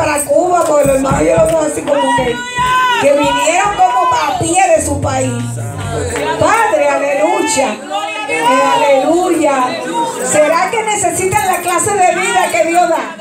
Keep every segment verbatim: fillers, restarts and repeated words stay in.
para Cuba, porque los hermanos yo los veo así como que, que vinieron como a pie de su país. Padre, aleluya. Eh, aleluya. ¿Será que necesitan la clase de vida que Dios da?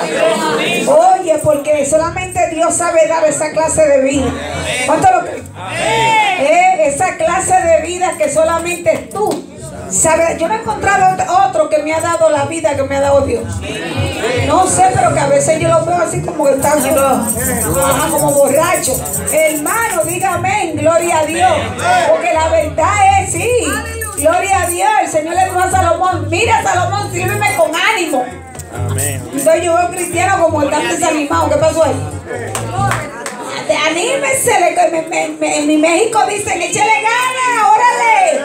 Oye, porque solamente Dios sabe dar esa clase de vida. ¿Cuánto lo creen? Eh, esa clase de vida que solamente tú sabes. Yo no he encontrado otro que me ha dado la vida que me ha dado Dios. No sé, pero que a veces yo lo veo así como que están ajá, como borrachos. Hermano, dígame, gloria a Dios. Porque la verdad es sí. Gloria a Dios. El Señor le dijo a Salomón: mira, Salomón, sírveme con ánimo. Amén. Entonces yo veo cristianos como están desanimados. ¿Qué pasó ahí? Anímense. En mi México dicen: échale ganas, órale.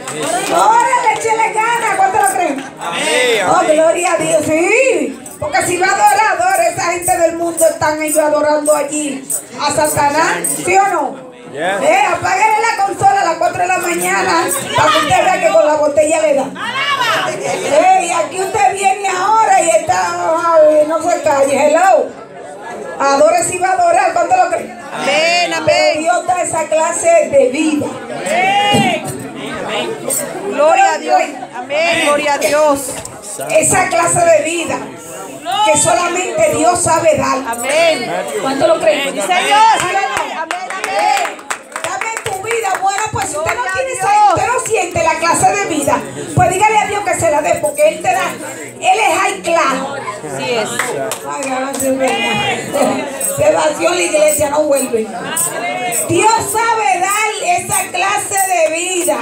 Órale, échale ganas. ¿Cuánto lo creen? Amén. Oh, gloria a Dios. Sí. Porque si los adoradores, esa gente del mundo, están ellos adorando allí a Satanás, ¿sí o no? Yeah. Eh, apáguenle la consola a las cuatro de la mañana para que usted vea que con la botella le da. Eh, y aquí usted viene ahora y está, ay, no se calle, hello. Adore si va a adorar, ¿cuánto lo creen? Amén, amén. Dios da esa clase de vida. Amén. Gloria a Dios. Amén, gloria a Dios. Esa clase de vida que solamente Dios sabe dar. Amén. ¿Cuánto lo creen? Señor. Amén, amén. Dame tu vida. Bueno, pues si usted no tiene esa, usted no siente la clase de vida, pues dígale a Dios que se la dé, porque Él te da. Él es high class. Así es. Ay, gracias. Se vació la iglesia, no vuelve. Dios sabe dar esa clase de vida.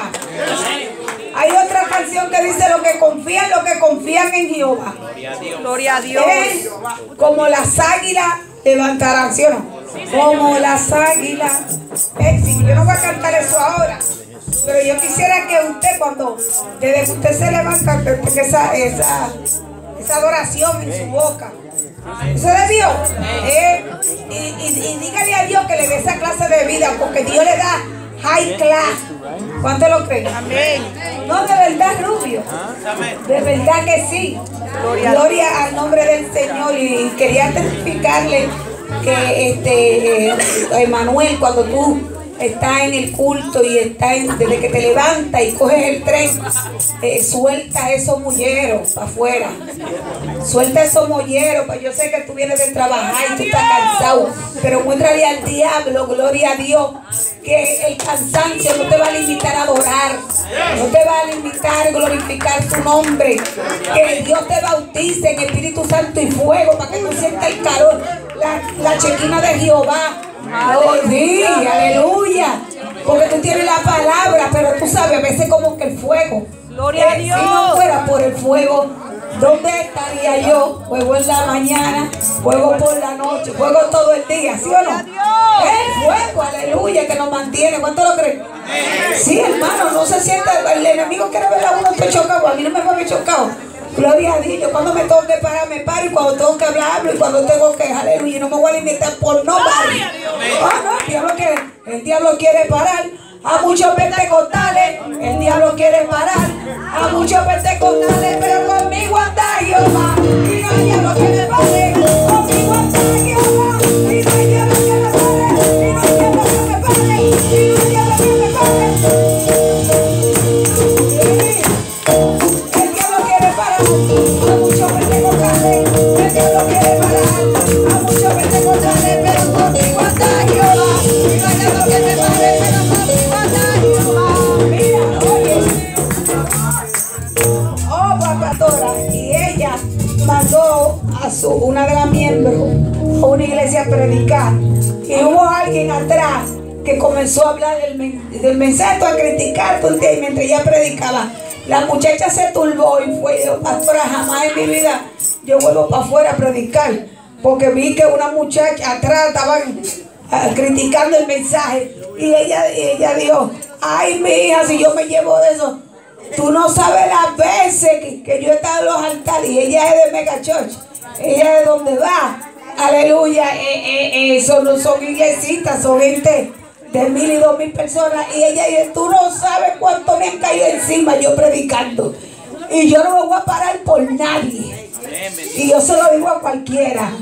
Hay otra canción que dice: los que confían, los que confían en Jehová. Gloria a Dios. Gloria a Dios. Es como las águilas levantarán, ¿sí o no? Como las águilas. Eh, sí, yo no voy a cantar eso ahora, pero yo quisiera que usted, cuando desde que usted se levanta, que tenga esa, esa, esa adoración en su boca. Eso es de Dios. Eh, y, y, y dígale a Dios que le dé esa clase de vida, porque Dios le da high class. ¿Cuánto lo creen? Amén. No, de verdad, Rubio. De verdad que sí. Gloria, Gloria al nombre del Señor. Y quería testificarle que este Emanuel, cuando tú estás en el culto y estás en, desde que te levantas y coges el tren, eh, suelta esos molleros para afuera. Suelta esos molleros. Pues yo sé que tú vienes de trabajar y tú estás cansado, pero muéstrale al diablo, gloria a Dios, que el cansancio no te va a limitar a adorar, no te va a limitar a glorificar tu nombre. Que Dios te bautice en Espíritu Santo y fuego para que tú sientas el calor, la, la chequina de Jehová. Oh, sí, aleluya. Porque tú tienes la palabra, pero tú sabes, a veces como que el fuego. Gloria eh, a Dios. Si no fuera por el fuego, ¿dónde estaría yo? Fuego en la mañana, fuego por la noche, fuego todo el día, ¿sí o no? El fuego, aleluya, que nos mantiene. ¿Cuánto lo creen? Sí, hermano, no se sienta. El enemigo quiere ver a uno que chocado. A mí no me fue chocado. Gloria a Dios. Yo cuando me tengo que parar, me paro. Y cuando tengo que hablar, hablo. Y cuando tengo que, aleluya, no me voy a limitar por no parar. Oh, no, el diablo quiere, el diablo quiere parar a muchos pentecostales. El diablo quiere parar a muchos pentecostales. Pero conmigo anda Jehová. Y no hay diablo que me pare. Conmigo anda Jehová. Y no hay diablo que me pare. Y no hay diablo que me pare. Y no hay diablo que me pare. El diablo quiere parar a muchos pentecostales. El diablo quiere parar a muchos pentecostales. Pero conmigo anda Jehová. Y no hay diablo que me pare. Pero conmigo anda Jehová. Mira, oye. Oh, pastora. Y ella mandó a su, una de las miembros a una iglesia a predicar. Y hubo alguien atrás que comenzó a hablar del, del mensaje, a criticar, y mientras ella predicaba, la muchacha se turbó y fue: dijo, pastora, jamás en mi vida yo vuelvo para afuera a predicar, porque vi que una muchacha atrás estaba uh, criticando el mensaje. Y ella, y ella dijo: ay, mi hija, si yo me llevo de eso, tú no sabes las veces que, que yo he estado en los altares. Y ella es de Mega Church, ella es de donde va, aleluya. Eh, eh, eso no son iglesitas, son gente de mil y dos mil personas. Y ella dice: tú no sabes cuánto me han caído encima yo predicando, y yo no me voy a parar por nadie. Y yo se lo digo a cualquiera.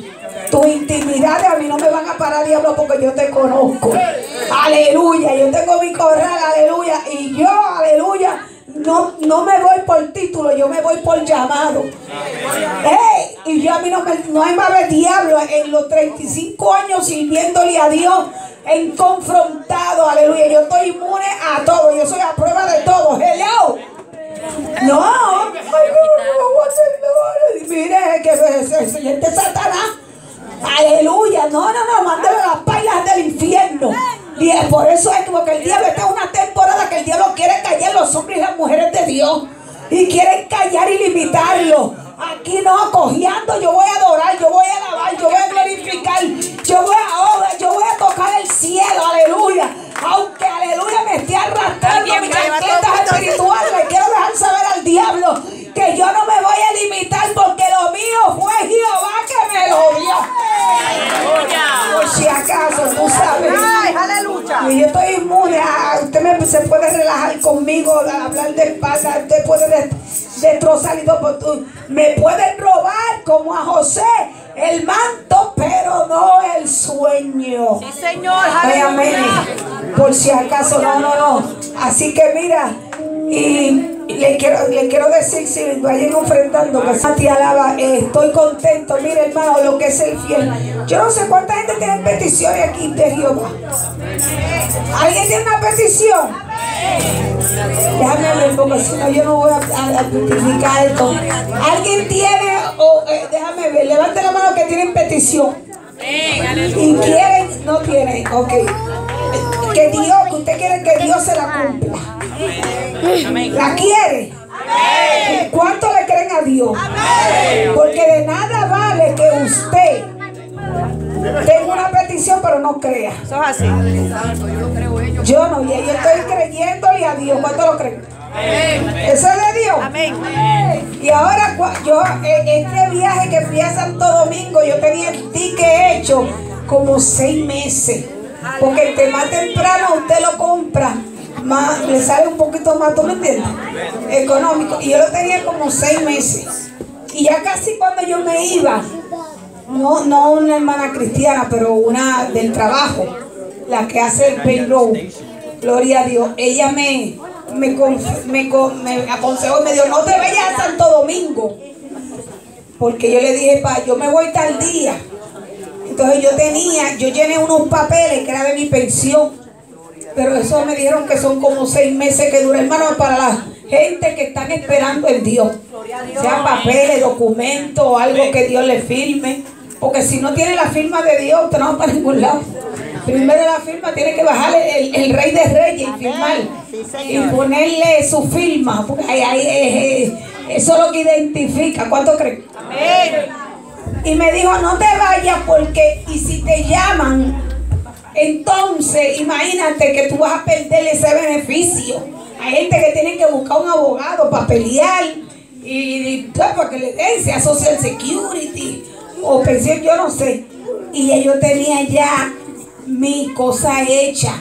Tu intimidad a mí no me van a parar, diablo, porque yo te conozco. Aleluya, yo tengo mi corral, aleluya. Y yo, aleluya, no, no me voy por título, yo me voy por llamado. Hey, y yo a mí no, me, no hay más de diablo en los treinta y cinco años sirviéndole a Dios, en confrontado, aleluya. Yo estoy inmune a todo, yo soy a prueba de todo. Hello. No, ay, no, no, no, mire que es el señor de Satanás. Aleluya, no, no, no, mándale las pailas del infierno. Y es por eso es como que el diablo está en una temporada que el diablo quiere callar los hombres y las mujeres de Dios. Y quieren callar y limitarlo. Aquí no, cojeando, yo voy a adorar, yo voy a alabar, yo voy a glorificar, yo voy a obrar, yo voy a tocar el cielo, aleluya. Aunque, aleluya, me esté arrastrando mis chancletas espirituales, le quiero dejar saber al diablo que yo no me voy a limitar porque lo mío fue Jehová que me lo dio. Por si acaso, tú sabes. Ay, aleluya. Y yo estoy inmune a, usted me, se puede relajar conmigo, hablar de espalda, usted puede de, destrozar y todo, tú, me pueden robar como a José el manto, pero no el sueño. Sí, Señor, Ay, aleluya. amén. Por si acaso, no, no, no. Así que mira, y le quiero, le quiero decir, si vayan ofrendando, que Santi alaba, eh, estoy contento. Mira, hermano, lo que es el fiel. Yo no sé cuánta gente tiene peticiones aquí de Jehová. ¿Alguien tiene una petición? Déjame ver, porque si no yo no voy a, a, a justificar esto. ¿Alguien tiene, o eh, déjame ver, levante la mano que tienen petición? Y quieren, no tienen, ok. Que Dios, que usted quiere que Dios se la cumpla. ¿La quiere? ¿Cuánto le creen a Dios? Porque de nada vale que usted tenga una petición pero no crea. Eso es así. Yo no, y yo estoy creyéndole a Dios. ¿Cuánto lo creen? Eso es de Dios. Amén. Y ahora yo, este viaje que fui a Santo Domingo, yo tenía el ticket hecho como seis meses. Porque entre más temprano usted lo compra, más le sale un poquito más, ¿tú me entiendes? Económico. Y yo lo tenía como seis meses. Y ya casi cuando yo me iba, no, no una hermana cristiana, pero una del trabajo, la que hace el payroll, gloria a Dios, ella me, me, me, me aconsejó y me dijo, no te vayas a Santo Domingo. Porque yo le dije, pa, yo me voy tal día. Entonces yo tenía, yo llené unos papeles que era de mi pensión, pero eso me dijeron que son como seis meses que dura, hermano, para la gente que están esperando en Dios. Sean papeles, documentos, algo que Dios le firme, porque si no tiene la firma de Dios, usted no va para ningún lado. Primero la firma tiene que bajarle el, el Rey de Reyes y firmar y ponerle su firma, porque ahí, ahí, eh, eso es lo que identifica. ¿Cuánto creen? Amén. Y me dijo, no te vayas porque, y si te llaman, entonces imagínate que tú vas a perder ese beneficio. Hay gente que tiene que buscar un abogado para pelear y, y para que le den, sea Social Security o pensión, yo no sé. Y yo tenía ya mi cosa hecha.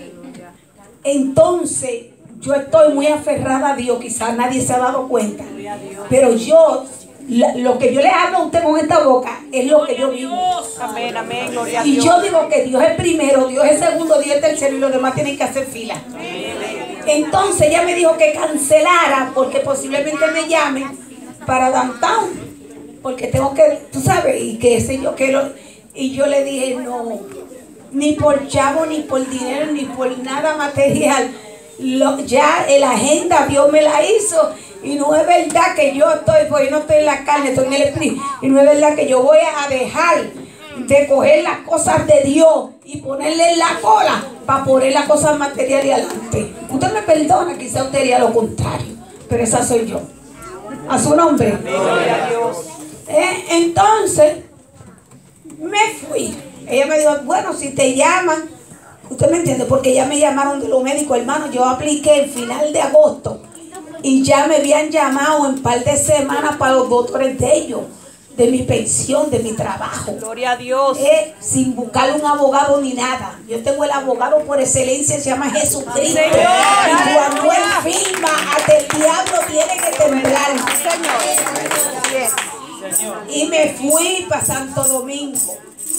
Entonces yo estoy muy aferrada a Dios, quizás nadie se ha dado cuenta, pero yo, La, lo que yo le hablo a usted con esta boca es lo que yo vivo. Amén, amén, gloria a Y Dios. yo digo que Dios es primero, Dios es segundo, Dios es tercero y los demás tienen que hacer fila. Entonces ella me dijo que cancelara porque posiblemente me llamen para downtown, porque tengo que, tú sabes, y que sé yo que lo, y yo le dije no, ni por chavo, ni por dinero, ni por nada material. Lo, ya la agenda Dios me la hizo. Y no es verdad que yo estoy, pues yo no estoy en la carne, estoy en el espíritu. Y no es verdad que yo voy a dejar de coger las cosas de Dios y ponerle en la cola para poner las cosas materiales adelante. Usted me perdona, quizá usted haría lo contrario, pero esa soy yo. A su nombre. Eh, entonces, me fui. Ella me dijo, bueno, si te llaman, usted me entiende, porque ya me llamaron de los médicos, hermano. Yo apliqué el final de agosto. Y ya me habían llamado en un par de semanas para los doctores de ellos, de mi pensión, de mi trabajo. Gloria a Dios. Eh, sin buscar un abogado ni nada. Yo tengo el abogado por excelencia, se llama Jesucristo. Señor, y cuando él firma, hasta el diablo tiene que temblar. Señor. Y me fui para Santo Domingo.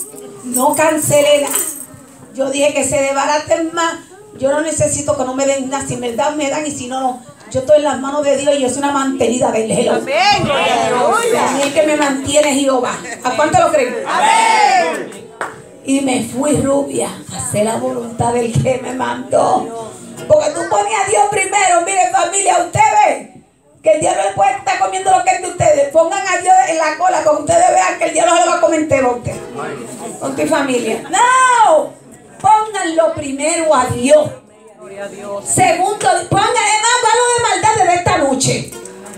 No cancelé nada. Yo dije que se desbaraten más. Yo no necesito que no me den nada. Si me dan, me dan. Y si no, no. Yo estoy en las manos de Dios y yo soy una mantenida del Hello. Amén. A mí el que me mantiene es Jehová. ¿A cuánto lo creen? Amén. Y me fui, rubia, a hacer la voluntad del que me mandó. Porque tú pones a Dios primero. Miren, familia, ustedes que el diablo le puede estar comiendo lo que es de ustedes. Pongan a Dios en la cola para que ustedes vean que el diablo se lo va a comer entero a usted. Con tu familia. No, pónganlo primero a Dios. Gloria a Dios. Segundo, pongan además valor de maldad desde esta noche.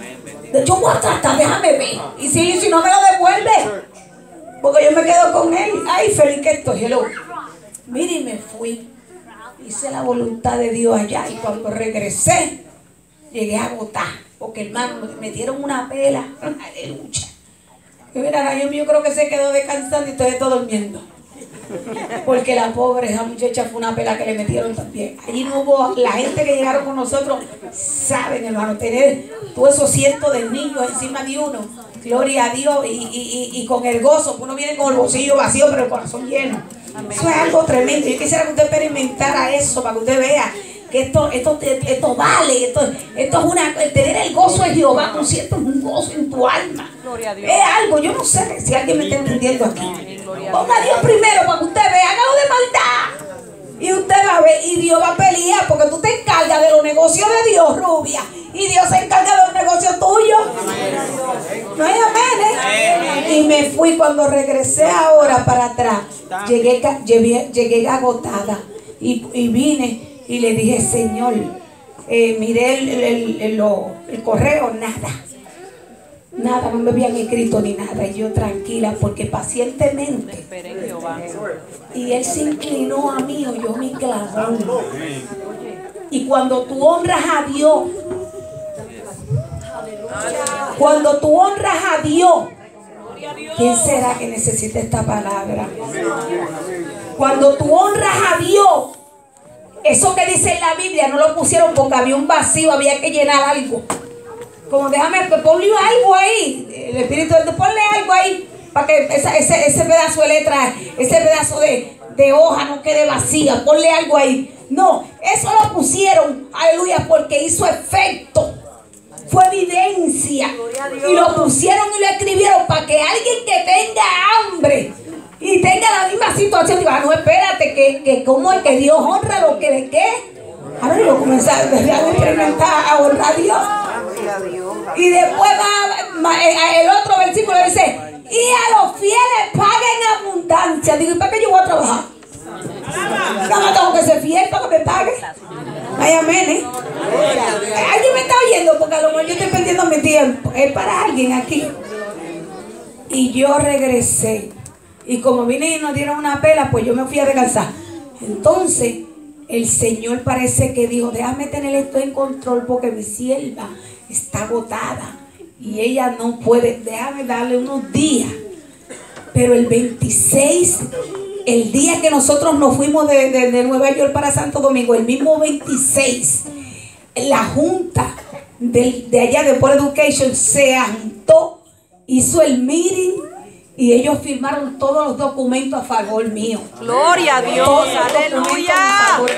Yo voy a tratar, déjame ver. Y si, si no me lo devuelve, porque yo me quedo con él. Ay, feliz que estoy, hello. Mire, y me fui. Hice la voluntad de Dios allá. Y cuando regresé, llegué a agotar. Porque hermano, me dieron una pela. Aleluya. Y mira, yo, yo creo que se quedó descansando y estoy todo durmiendo. Porque la pobre, esa muchacha fue una pela que le metieron también. Allí no hubo, la gente que llegaron con nosotros, saben, hermano, tener todos esos cientos de niños encima de uno. Gloria a Dios. Y, y, y, y con el gozo, uno viene con el bolsillo vacío, pero el corazón lleno. Eso es algo tremendo. Yo quisiera que usted experimentara eso para que usted vea que esto, esto, esto vale, esto, esto es una, el tener el gozo de Jehová, tú sientes un gozo en tu alma. Gloria a Dios. Es algo, yo no sé si alguien me está entendiendo aquí. Gloria a Ponga a Dios primero para que usted vea, hágalo de maldad. Y usted va a ver, y Dios va a pelear, porque tú te encargas de los negocios de Dios, rubia. Y Dios se encarga de los negocios tuyos. No hay amén, ¿eh? Y me fui cuando regresé ahora para atrás. Llegué, llegué, llegué agotada. Y, y vine. Y le dije, Señor, eh, miré el, el, el, lo, el correo, nada. Nada, no me habían escrito ni nada. Y yo tranquila, porque pacientemente. Esperé en Jehová. Y Él se inclinó a mí, oyó mi clamor. Y cuando tú honras a Dios, cuando tú honras a Dios, ¿quién será que necesita esta palabra? Cuando tú honras a Dios, eso que dice en la Biblia no lo pusieron porque había un vacío, había que llenar algo. Como déjame, ponle algo ahí. El Espíritu de Dios, ponle algo ahí para que esa, ese, ese pedazo de letra, ese pedazo de, de hoja no quede vacía. Ponle algo ahí. No, eso lo pusieron, aleluya, porque hizo efecto. Fue evidencia. Y lo pusieron y lo escribieron para que alguien que tenga hambre y tenga la misma situación diga, no, espérate, que, que como es que Dios honra lo que le quede. Ahora yo comencé a experimentar a honrar a Dios. Y después va el otro versículo dice, y a los fieles paguen abundancia. Digo, ¿y para qué yo voy a trabajar? Nada más tengo que ser fiel para que me pague. Ay, amén, ¿eh? Alguien me está oyendo porque a lo mejor yo estoy perdiendo mi tiempo. Es para alguien aquí. Y yo regresé. Y como vine y nos dieron una pela, pues yo me fui a descansar. Entonces, el Señor parece que dijo, déjame tener esto en control porque mi sierva está agotada. Y ella no puede, déjame darle unos días. Pero el veintiséis, el día que nosotros nos fuimos de, de, de Nueva York para Santo Domingo, el mismo veintiséis, la junta de, de allá de Port Education se juntó, hizo el meeting y ellos firmaron todos los documentos a favor mío. Gloria a Dios, Todos los aleluya. documentos a favor.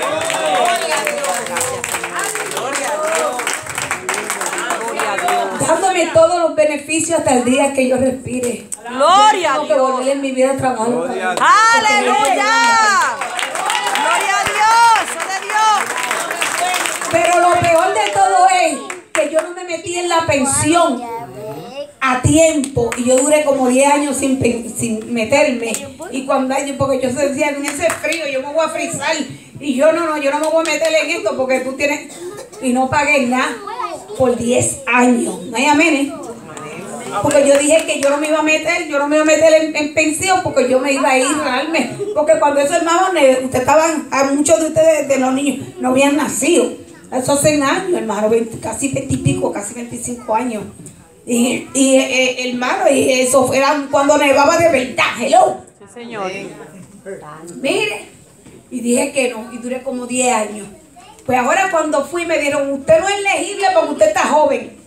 Dándome todos los beneficios hasta el día que yo respire. Gloria a Tengo que Dios. volver en mi vida a trabajar. Aleluya. Gloria a Dios, son de Dios. Pero lo peor de todo es que yo no me metí en la pensión a tiempo y yo duré como diez años sin, pen- sin meterme. Y cuando hay, porque yo decía, en ese frío yo me voy a frizar y yo no, no, yo no me voy a meter en esto porque tú tienes, y no pagué nada por diez años. ¿No hay amén? ¿Eh? Porque yo dije que yo no me iba a meter, yo no me iba a meter en, en pensión porque yo me iba a ir realmente. Porque cuando esos hermanos, ustedes estaban, a muchos de ustedes, de los niños, no habían nacido. Eso hace años, hermano, veinte, casi veinte y pico, casi veinticinco años. Y, y eh, hermano, y eso era cuando nevaba de verdad. Hello. Sí, Señor. Mire. Y dije que no, y duré como diez años. Pues ahora cuando fui me dijeron, usted no es elegible porque usted está joven.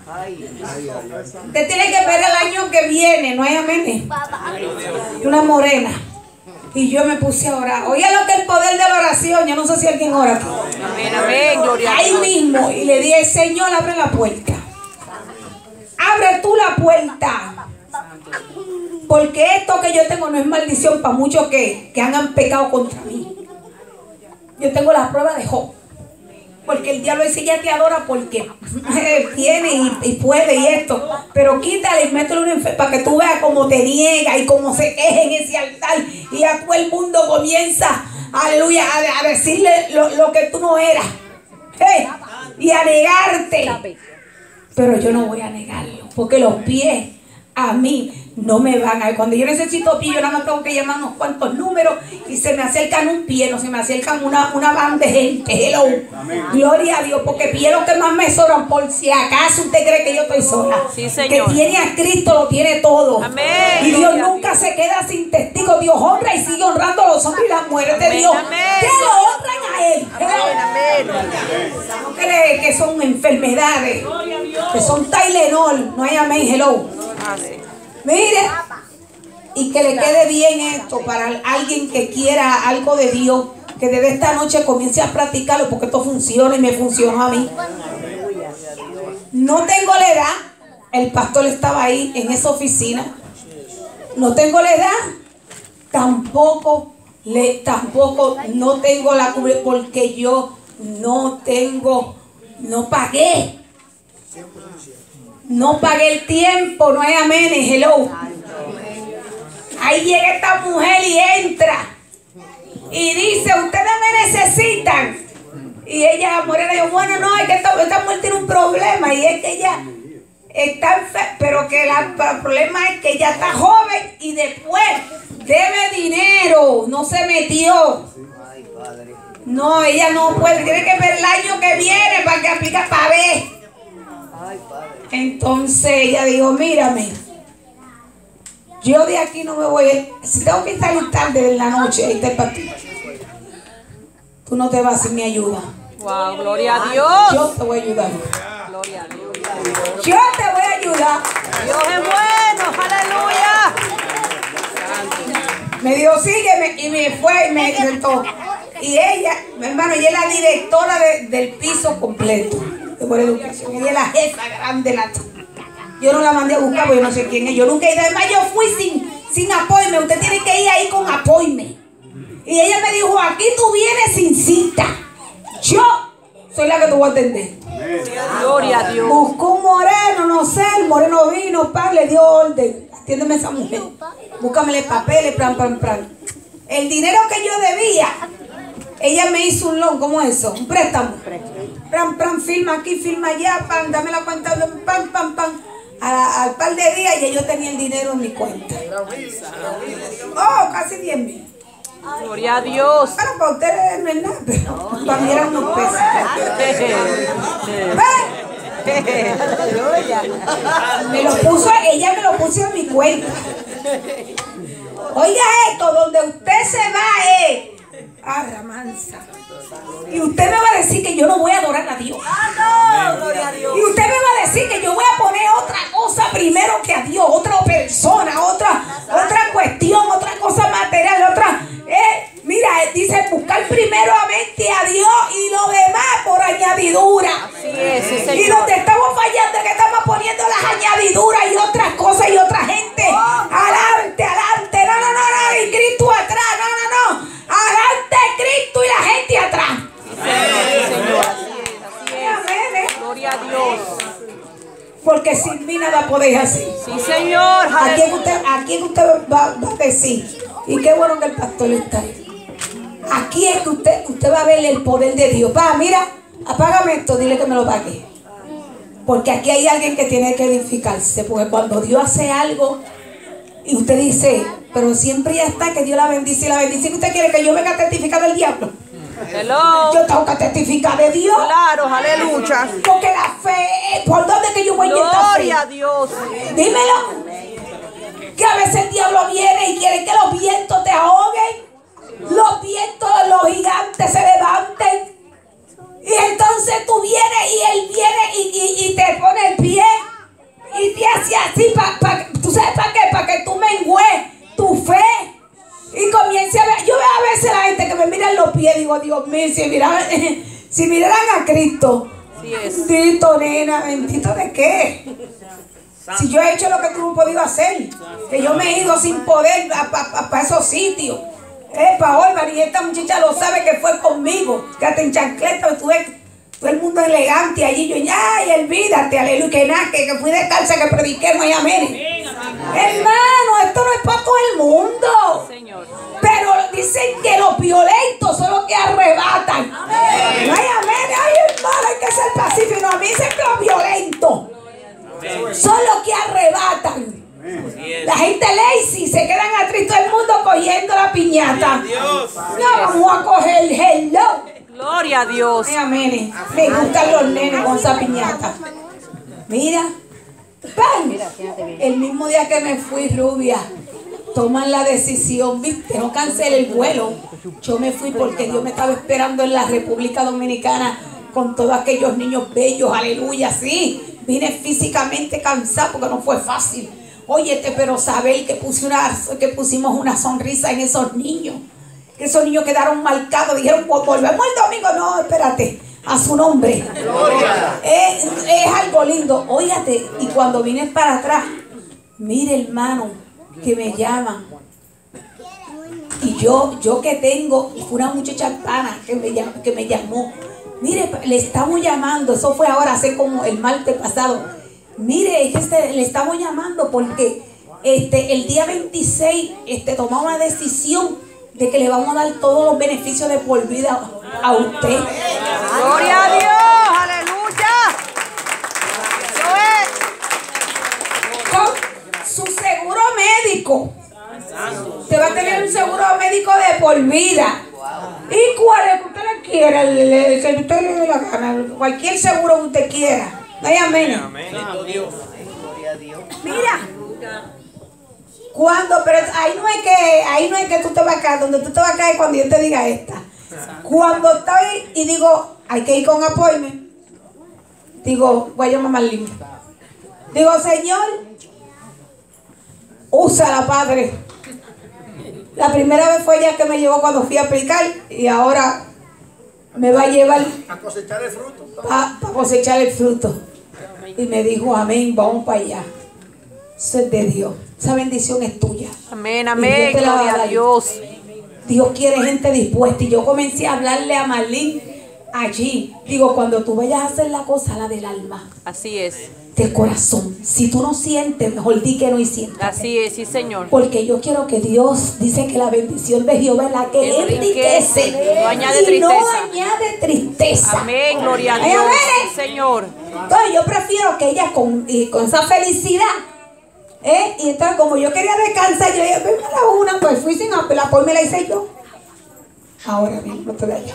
Usted tiene que ver el año que viene, no hay amén. Una morena. Y yo me puse a orar. Oye lo que es el poder de la oración. Yo no sé si alguien ora aquí. Amén, amén, gloria a Dios. Ahí mismo. Y le dije, Señor, abre la puerta. Abre tú la puerta. Porque esto que yo tengo no es maldición para muchos que, que han pecado contra mí. Yo tengo la prueba de Job. Porque el diablo dice, ya te adora porque tiene y, y puede y esto. Pero quítale y métele una enfermedad para que tú veas cómo te niega y cómo se queja en ese altar. Y a todo el mundo comienza, aleluya, a, a decirle lo, lo que tú no eras. ¿Eh? Y a negarte. Pero yo no voy a negarlo. Porque los pies a mí no me van a ir. Cuando yo necesito pie, yo nada más tengo que llamar unos cuantos números y se me acercan un pie, no se me acercan una, una banda de gente. Hello. Amén. Gloria a Dios, porque pie lo que más me sobran, por si acaso usted cree que yo estoy sola. Sí, Señor. Que tiene a Cristo, lo tiene todo. Amén. Y Dios nunca se queda sin testigo. Dios honra y sigue honrando a los hombres y las mujeres de Dios. Amén. Que lo honran a Él. Amén, amén. No cree que son enfermedades, que son Tylenol. No hay amén, hello. Ah, sí. Mire, y que le quede bien esto para alguien que quiera algo de Dios, que desde esta noche comience a practicarlo, porque esto funciona y me funcionó a mí. No tengo la edad, el pastor estaba ahí en esa oficina. No tengo la edad, tampoco, le, tampoco no tengo la cubre, porque yo no tengo, no pagué. No pagué el tiempo, no hay amén, hello. Ahí llega esta mujer y entra y dice, ustedes me necesitan. Y ella, morena, dijo, bueno, no, es que esta, esta mujer tiene un problema. Y es que ella está enferma, pero que la, el problema es que ella está joven y después debe dinero, no se metió. No, ella no puede, tiene que ver el año que viene para que aplique para ver. Entonces ella dijo, mírame, yo de aquí no me voy, si tengo que estar tarde en la noche, ahí está el pastor. Tú no te vas sin mi ayuda. Wow, gloria a Dios. Yo te voy a ayudar. Gloria a Dios. Yo te voy a ayudar. Dios es bueno, aleluya. Me dijo, sígueme, y me fue y me gritó. Y ella, mi hermano, ella es la directora de, del piso completo de Buena Educación. Ella es la jefa grande. La, yo no la mandé a buscar porque yo no sé quién es. Yo nunca he ido. Además, yo fui sin, sin apoyo. Usted tiene que ir ahí con apoyo. Y ella me dijo, aquí tú vienes sin cita. Yo soy la que te voy a atender. Gloria a Dios. Buscó un moreno, no sé, el moreno vino, pan, le dio orden. Atiéndeme a esa mujer. Búscamele papeles, plan, plan, plan. El dinero que yo debía, ella me hizo un loan, ¿cómo es eso? Un préstamo. Pran, pran, firma aquí, firma allá, pan, dame la cuenta, pam, pam, pam. A, al par de días ya yo tenía el dinero en mi cuenta. Oh, casi diez mil. Gloria a Dios. Bueno, para ustedes no es nada, pero para mí eran unos pesos. Me lo puso, ella me lo puso en mi cuenta. Oiga esto, donde usted se va es a Ramanza. Y usted me va a decir que yo no voy a adorar a Dios. Ah, no, gloria a Dios. Y usted me va a decir que yo voy a poner otra cosa primero que a Dios, otra persona, otra, otra cuestión, otra cosa material, otra. Eh, mira, dice buscar primeramente a Dios y lo demás por añadidura. Así es, sí, Y Señor. donde estamos fallando es que estamos poniendo las añadiduras y otras cosas y otra gente. Adelante, adelante. No, no, no, no. Y Cristo atrás. No, no, no. Adelante Cristo y la gente atrás. Sí, Señor. Así es, así es. Amén, ¿eh? Gloria a Dios. Porque sin mí nada podéis hacer. Sí, Señor. ¿A quién usted, a quién usted va, va a decir? Y qué bueno que el pastor está ahí. Aquí es que usted, usted va a ver el poder de Dios. Va, mira, apágame esto, dile que me lo pague. Porque aquí hay alguien que tiene que edificarse. Porque cuando Dios hace algo y usted dice, pero siempre ya está, que Dios la bendice y la bendice. ¿Y usted quiere que yo venga a testificar del diablo? Hello. Yo tengo que testificar de Dios. Claro, aleluya. Porque la fe, ¿por dónde es que yo voy a inyectar fe? Gloria a Dios. Dímelo. Que a veces el diablo viene y quiere que los vientos te ahoguen. Los vientos, los gigantes se levanten. Y entonces tú vienes y él viene y, y, y te pone el pie. pies, digo, Dios mío, si miraran, si miraran a Cristo. Así es. Bendito, nena, bendito de qué. Si yo he hecho lo que tú no has podido hacer, que yo me he ido sin poder para esos sitios. Eh, Paola, y esta muchacha lo sabe que fue conmigo, que hasta en chancleta tuve todo el mundo elegante allí. Yo, ay, olvídate, aleluya, que nada, que, que fui descalza, que prediqué, no hay amén. Hermano, esto no es para todo el mundo. Señor. Pero dicen que los violentos son los que arrebatan. Amén. No hay amén. Ay, hermano, hay que ser pacífico. A mí dicen que los violentos son los que arrebatan. La gente lazy se quedan atrás todo el mundo cogiendo la piñata. No, vamos a coger el hello. Gloria a Dios. Ay, amén. Me gustan los nenes con esa piñata. Mira. ¡Pam! El mismo día que me fui, rubia, toman la decisión, viste, no cancelé el vuelo. Yo me fui porque Dios me estaba esperando en la República Dominicana con todos aquellos niños bellos, aleluya, sí. Vine físicamente cansada porque no fue fácil. Óyete, pero saber que, puse una, que pusimos una sonrisa en esos niños, que esos niños quedaron marcados, dijeron, pues volvemos el domingo. No, espérate, a su nombre. Es, es algo lindo. Óyate, y cuando vine para atrás, mire, hermano, que me llaman. Y yo, yo que tengo, fue una muchacha hispana que me, que me llamó. Mire, le estamos llamando, eso fue ahora, hace como el martes pasado. Mire, es que este, le estamos llamando porque este, el día veintiséis este, tomamos una decisión de que le vamos a dar todos los beneficios de por vida a usted. Gloria a Dios, aleluya. Con su seguro médico. Usted va a tener un seguro médico de por vida. ¿Y cuál es que usted le quiera? El, el, el que usted le dé la gana. Cualquier seguro que usted quiera. Ay, amén. Mira. Cuando, pero ahí no es que, ahí no es que tú te vas a caer, donde tú te vas a caer cuando yo te diga esta. Cuando estoy y digo, hay que ir con appointment, digo, voy a llamar a Marlene. Digo, Señor, úsala, Padre. La primera vez fue ella que me llevó cuando fui a aplicar y ahora me va a llevar a cosechar el fruto. Para pa cosechar el fruto. Y me dijo, amén, vamos para allá. Eso es de Dios. Esa bendición es tuya. Amén, amén, gloria a Dios. Dios quiere gente dispuesta. Y yo comencé a hablarle a Marlene allí. Digo, cuando tú vayas a hacer la cosa, la del alma. Así es. Del corazón. Si tú no sientes, mejor di que no y sientes. Así es, sí, Señor. Porque yo quiero que Dios, dice que la bendición de Jehová es la que enriquece. No añade y tristeza. no añade tristeza. Amén, gloria a Ay, Dios. amén. Sí, Señor. Entonces yo prefiero que ella con, y con esa felicidad, ¿eh? Y entonces como yo quería descansar, yo dije, venga a la una, pues fui sin apelar, pues me la hice yo. Ahora mismo estoy allá.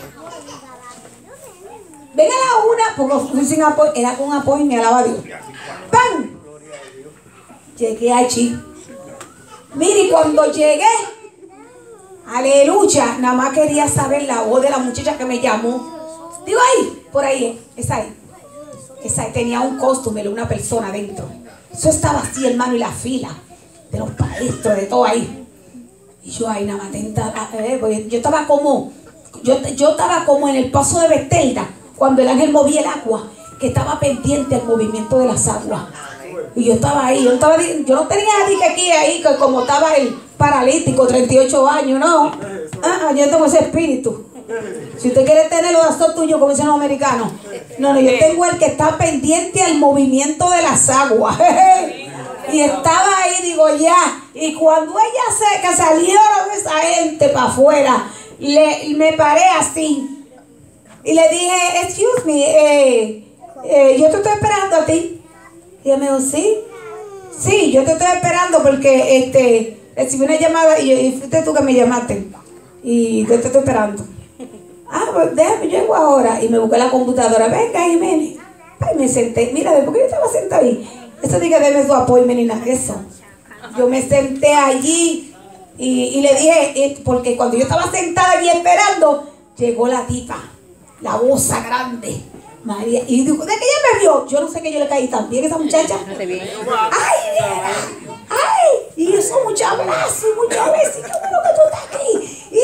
Venga a la una, porque fui sin apoyo, era con apoyo y me alaba a Dios. ¡Pam! Llegué allí. Mire, y cuando llegué, aleluya, nada más quería saber la voz de la muchacha que me llamó. Digo ahí, por ahí, esa ahí. Esa ahí tenía un costume, una persona dentro. Eso estaba así, hermano, y la fila de los maestros, de todo ahí. Y yo ahí nada más atenta, eh, pues yo estaba como, yo, yo estaba como en el paso de Bethesda, cuando el ángel movía el agua, que estaba pendiente al movimiento de las aguas. Y yo estaba ahí, yo, estaba, yo no tenía nadie que aquí ahí, que como estaba el paralítico, treinta y ocho años, no. Ah, yo tengo ese espíritu. Si usted quiere tenerlo, das tuyo, como dicen los americanos. No, no, yo tengo el que está pendiente al movimiento de las aguas. Y estaba ahí, digo, ya. Y cuando ella se, que salieron esa gente para afuera, le, me paré así. Y le dije, excuse me, eh, eh, yo te estoy esperando a ti. Y ella me dijo, sí. Sí, yo te estoy esperando porque este, recibí una llamada y, y fuiste tú que me llamaste. Y yo te estoy esperando. Ah, pues déjame, yo llego ahora. Y me busqué la computadora. Venga, Jiménez. Ay, me senté. Mira, ¿por qué yo estaba sentada ahí? Eso dije, deme su apoyo, ni nada de eso. Yo me senté allí y, y le dije, porque cuando yo estaba sentada allí esperando, llegó la tipa, la boza grande, María. Y dijo, ¿de qué ella me vio? Yo no sé que yo le caí tan bien a esa muchacha. ¡Ay, mira! ¡Ay! Y eso, muchas gracias, muchas veces. Qué bueno que tú estás aquí. Y que digo,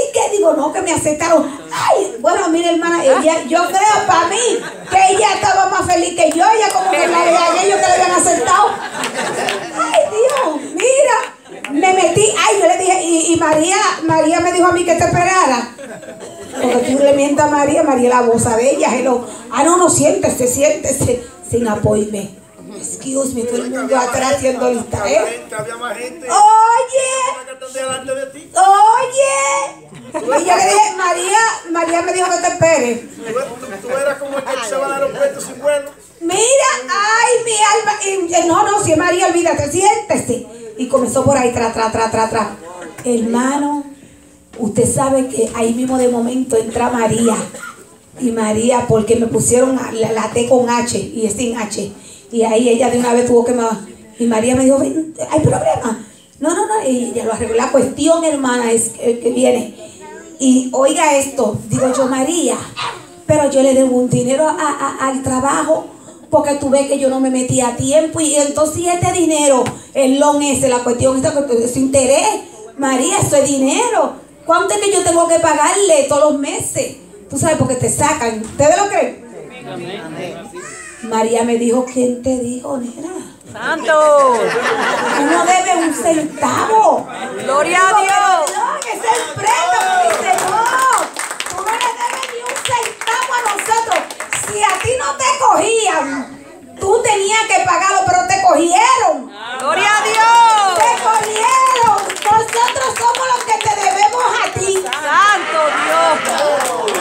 digo, no, que me aceptaron. Ay, bueno, mire, hermana, ella, yo creo para mí que ella estaba más feliz que yo. Ella como que la de aquellos que le habían aceptado. Ay, Dios, mira, me metí. Ay, yo le dije, y, y María, María me dijo a mí que te esperara. Porque tú le mientas a María, María la voz de ella. Hello. Ah, no, no, siéntese, siéntese. Sin apoyarme. Excuse me, todo el mundo atrás haciendo lista, ¿eh? Había más gente. Oye, oye. Y yo le dije, María, María me dijo que te espere. Tú, tú, tú eras como el que se va al aeropuerto sin vuelo. Mira, ay, mi alma. Y, no, no, si María, olvídate, siéntese. Y comenzó por ahí, tra, tra, tra, tra, tra. Hermano, usted sabe que ahí mismo de momento entra María. Y María, porque me pusieron la, la T con H y es sin H. Y ahí ella de una vez tuvo que... Y María me dijo, ¿hay problema? No, no, no. Y ella lo arregló. La cuestión, hermana, es que, que viene. Y oiga esto. Digo yo, María, pero yo le debo un dinero a, a, al trabajo porque tú ves que yo no me metí a tiempo. Y entonces este dinero, el loan ese, la cuestión, ese interés. María, eso es dinero. ¿Cuánto es que yo tengo que pagarle todos los meses? Tú sabes, porque te sacan. ¿Ustedes lo creen? Amén. María me dijo, ¿quién te dijo, nena? ¡Santo! Tú no debes un centavo. ¡Gloria a Dios! No, que es el préstamo. Dice, no, tú no le debes ni un centavo a nosotros. Si a ti no te cogían, tú tenías que pagarlo, pero te cogieron. ¡Gloria a Dios! Te cogieron. Nosotros somos los que te debemos a ti. ¡Santo Dios!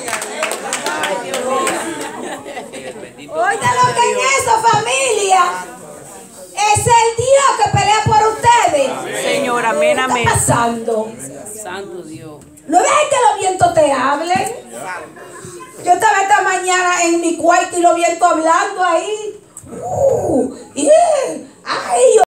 Oiga lo que es eso, familia. Es el Dios que pelea por ustedes. Señor, amén, ¿Qué amén. está pasando? Santo Dios. ¿No ves que los vientos te hablen? Yo estaba esta mañana en mi cuarto y los vientos hablando ahí.